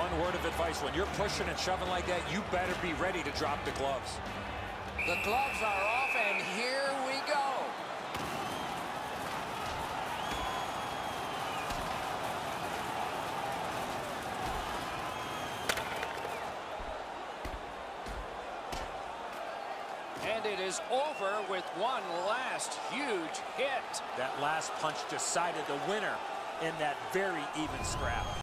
one word of advice. When you're pushing and shoving like that, you better be ready to drop the gloves. The gloves are off, and here we go. And it is over with one last huge hit. That last punch decided the winner in that very even scrap.